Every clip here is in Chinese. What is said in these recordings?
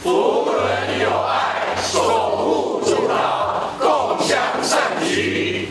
福伦有爱，守护助老，共享盛举。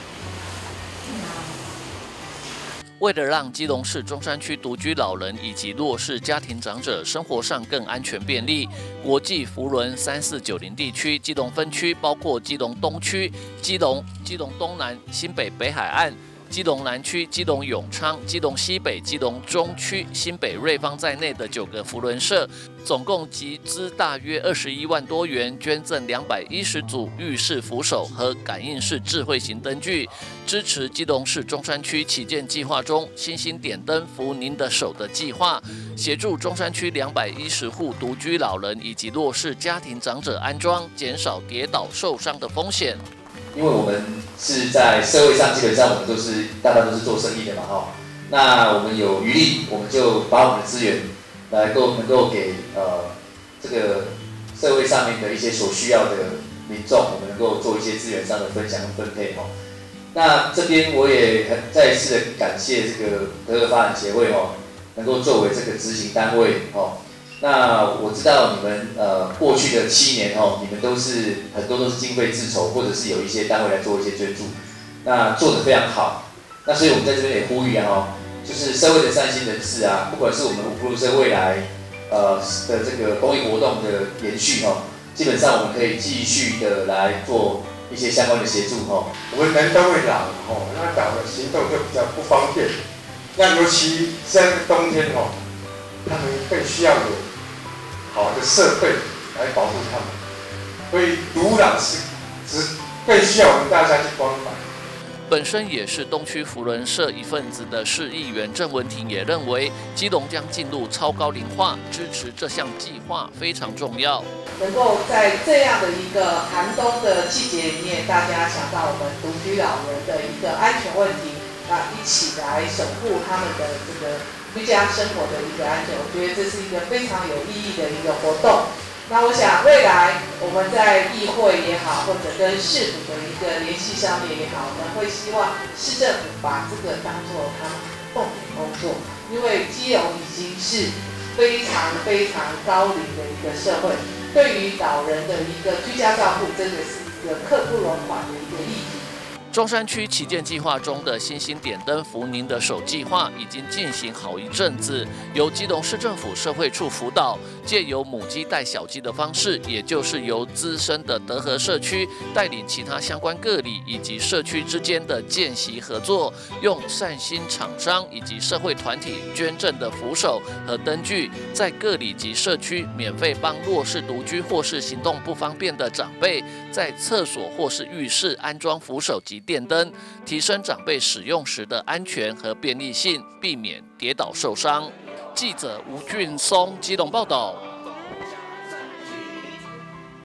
为了让基隆市中山区独居老人以及弱势家庭长者生活上更安全便利，国际福伦3490地区基隆分区包括基隆东区、基隆东南、新北北海岸、基隆南区、基隆永昌、基隆西北、基隆中区、新北瑞芳在内的9个福伦社，总共集资大约21万多元，捐赠210组浴室扶手和感应式智慧型灯具，支持基隆市中山区旗舰计划中星星点灯扶您的手的计划，协助中山区210户独居老人以及弱势家庭长者安装，减少跌倒受伤的风险。 因为我们是在社会上，基本上我们大家都是做生意的嘛，哈。那我们有余力，我们就把我们的资源能够给这个社会上面的一些所需要的民众，我们能够做一些资源上的分享跟分配，哈。那这边我也很再一次的感谢这个德和发展协会，哈，能够作为这个执行单位，哈。那我知道你们过去的7年哦，你们很多都是经费自筹，或者是有一些单位来做一些捐助，那做得非常好。那所以我们在这边也呼吁啊，就是社会的善心人士啊，不管是我们福伦社未来的这个公益活动的延续哦，基本上我们可以继续的来做一些相关的协助哦。 我们人都会老哦，那老了行动就比较不方便。那尤其现在冬天哦，他们更需要有好的设备来保护他们，所以独老是更需要我们大家去关怀。 本身也是东区福伦社一份子的市议员郑文婷也认为，基隆将进入超高龄化，支持这项计划非常重要。 能够在这样的一个寒冬的季节里面，大家想到我们独居老人的一个安全问题，一起来守护他们的这个居家生活的一个安全，我觉得这是一个非常有意义的一个活动。那我想未来我们在议会也好，或者跟市府的一个联系上面也好，我们会希望市政府把这个当作他们重点工作，因为基隆已经是非常高龄的一个社会，对于老人的一个居家照顾，真的是一个刻不容缓的一个议题。 中山区旗舰计划中的星星点灯扶您的手计划已经进行好一阵子，由基隆市政府社会处辅导，借由母鸡带小鸡的方式，也就是由资深的德和社区带领其他相关个理以及社区之间的见习合作，用善心厂商以及社会团体捐赠的扶手和灯具，在个理及社区免费帮弱势独居或是行动不方便的长辈，在厕所或是浴室安装扶手及电灯，提升长辈使用时的安全和便利性，避免跌倒受伤。记者吴俊松基隆报道。